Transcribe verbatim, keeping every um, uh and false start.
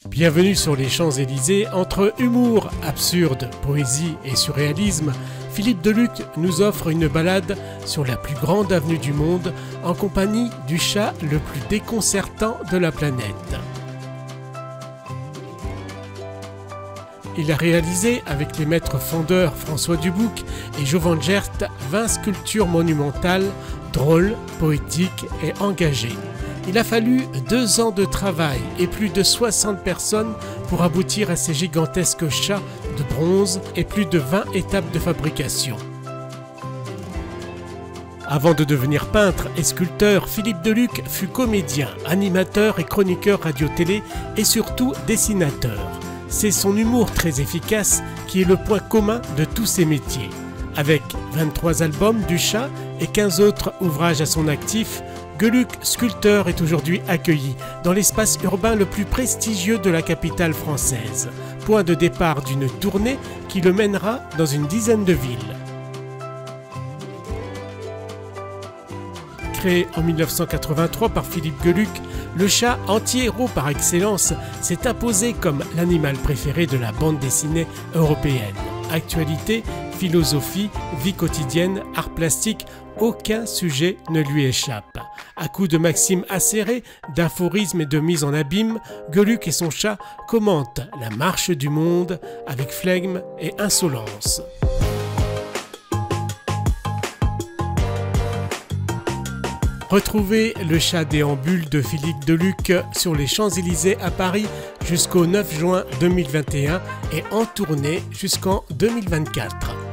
Bienvenue sur les Champs-Élysées. Entre humour, absurde, poésie et surréalisme, Philippe Deluc nous offre une balade sur la plus grande avenue du monde en compagnie du chat le plus déconcertant de la planète. Il a réalisé avec les maîtres fondeurs François Dubuc et Jovan Gert vingt sculptures monumentales, drôles, poétiques et engagées. Il a fallu deux ans de travail et plus de soixante personnes pour aboutir à ces gigantesques chats de bronze et plus de vingt étapes de fabrication. Avant de devenir peintre et sculpteur, Philippe Deluc fut comédien, animateur et chroniqueur radio-télé et surtout dessinateur. C'est son humour très efficace qui est le point commun de tous ses métiers. Avec vingt-trois albums du chat et quinze autres ouvrages à son actif, Geluc Sculpteur est aujourd'hui accueilli dans l'espace urbain le plus prestigieux de la capitale française, point de départ d'une tournée qui le mènera dans une dizaine de villes. Créé en mille neuf cent quatre-vingt-trois par Philippe Geluc, le chat, anti-héros par excellence, s'est imposé comme l'animal préféré de la bande dessinée européenne. Actualité, philosophie, vie quotidienne, art plastique, aucun sujet ne lui échappe. À coups de maximes acérées, d'aphorismes et de mise en abîme, Geluc et son chat commentent la marche du monde avec flegme et insolence. Retrouvez le chat déambule de Philippe Deluc sur les Champs-Élysées à Paris jusqu'au neuf juin deux mille vingt et un et en tournée jusqu'en deux mille vingt-quatre.